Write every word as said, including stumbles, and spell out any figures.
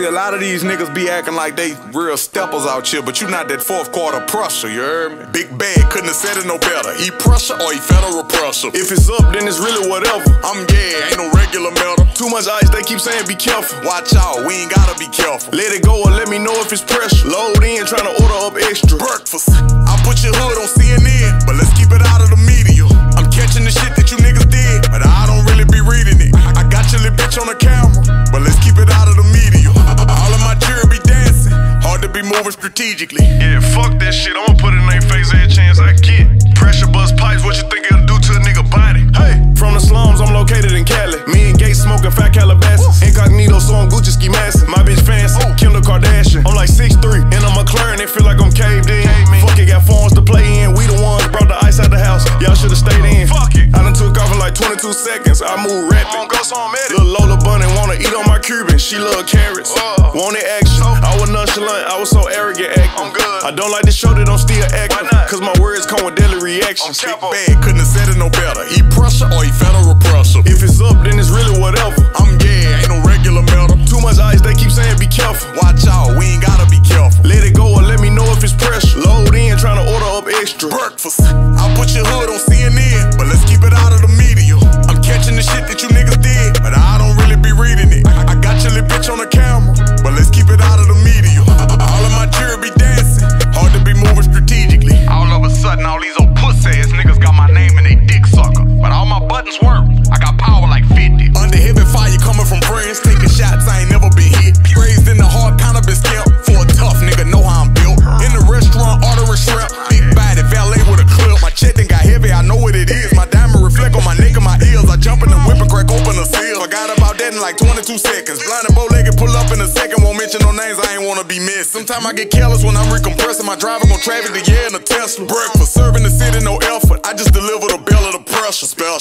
See, a lot of these niggas be acting like they real steppers out here, but you not that fourth quarter pressure, you heard me? Big Bag couldn't have said it no better. He pressure or he federal pressure. If it's up, then it's really whatever. I'm gay, ain't no regular metal. Too much ice, they keep saying be careful. Watch out, we ain't gotta be careful. Let it go or let me know if it's pressure. Load in, trying to order up extra breakfast. I put your hood on C N N, but let's keep it out of the media. I'm catching the shit that you niggas did, but I don't really be reading it. I got your little bitch on the camera, but let's keep it out of the media. All of my jury be dancing, hard to be moving strategically. Yeah, fuck that shit, I'ma put it in their face every chance I get. Pressure bust pipes, what you think it'll do to a nigga body? Hey, from the slums, I'm located in Cali. Me and Gates smoking fat Calabasas. Incognito, so I'm Gucci ski massive. My bitch fancy, Kendall Kardashian. I'm like six three, in a McLaren, it feel like I'm caved in. Fuck it, got phones to play in. We the ones brought the ice out the house. Y'all should've stayed in. Fuck it. I done took off in like twenty-two seconds. I move rapid. I don't go so I'm at it. Lil' Lola Bunny wanna eat on my Cuban. She love carrots. Uh, Wanted action. I was nonchalant. I was so arrogant acting. I'm good. I don't like to show that I'm still acting. Cause my words come with deadly reactions. Big Bag couldn't have said it no better. He pressure or he federal pressure. If it's up, then it's really whatever. I'm gay, ain't no regular metal. Too much ice, they keep saying be careful. Watch out, we ain't gotta be careful. Let it go or let me know if it's pressure. Load in, trying to order up extra breakfast. I put your hood on C N N, but let's keep it out of the media. I'm catching the shit that you niggas did, but I don't really be reading it. I got your little bitch on the camera, but let's keep it out of the media. All of my jury be dancing, hard to be moving strategically. All of a sudden, all these old pussy ass niggas got my name and they dick sucker. But all my buttons work, I got power like fifty. Under heavy fire coming from friends, taking shots, I ain't never been hit. Raised in the hard cannabis camp, for a tough nigga, know how I'm built. In the restaurant, ordering shrimp, big body, valet with a clip. My check done got heavy, I know what it is. My diamond reflect on my neck and my ears. I jump in the whip and crack open the seal. Forgot about that in like twenty-two seconds. Blind and bow-legged, pull up in a second. Won't mention no names, I ain't wanna be missed. Sometimes I get careless when I'm recompressing. My driver gon' traffic the yeah in a Tesla. Breakfast, serving the city, no effort. I just deliver the bell of the pressure. Spell